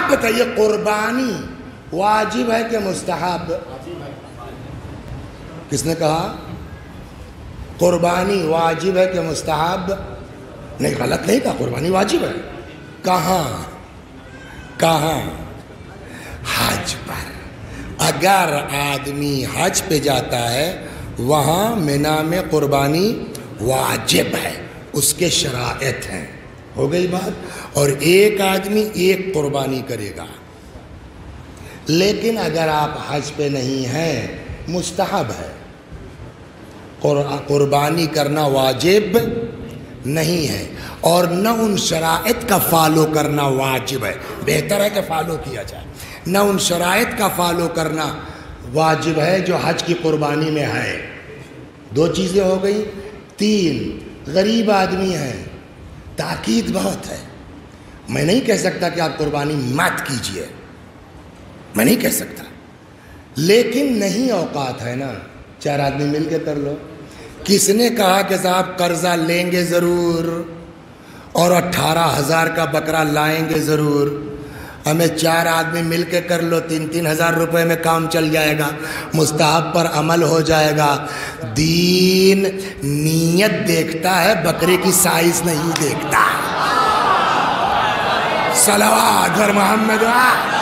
آپ بتائیے قربانی واجب ہے کہ مستحب؟ کس نے کہا قربانی واجب ہے کہ مستحب؟ نہیں، غلط نہیں کہا، قربانی واجب ہے۔ کہاں کہاں؟ حج پر۔ اگر آدمی حج پہ جاتا ہے وہاں منی میں قربانی واجب ہے، اس کے شرائط ہیں۔ ہو گئی بات؟ اور ایک آدمی ایک قربانی کرے گا۔ لیکن اگر آپ حج پہ نہیں ہیں مستحب ہے، قربانی کرنا واجب نہیں ہے، اور نہ ان شرائط کا فالو کرنا واجب ہے۔ بہتر ہے کہ فالو کیا جائے۔ نہ ان شرائط کا فالو کرنا واجب ہے جو حج کی قربانی میں ہے۔ دو چیزیں ہو گئی۔ تین، غریب آدمی ہیں، تاکید بہت ہے، میں نہیں کہہ سکتا کہ آپ قربانی مت کیجئے، میں نہیں کہہ سکتا، لیکن نہیں اوقات ہے نا، 4 آدمی مل کے کر لو۔ کس نے کہا کہ صاحب قرضہ لیں گے ضرور اور 18,000 کا بکرا لائیں گے ضرور؟ ہمیں 4 آدمی مل کے کر لو، 3-3 ہزار روپے میں کام چل جائے گا، مستحب پر عمل ہو جائے گا۔ دین نیت دیکھتا ہے، بکرے کی سائز نہیں دیکھتا۔ صلوات بر محمد۔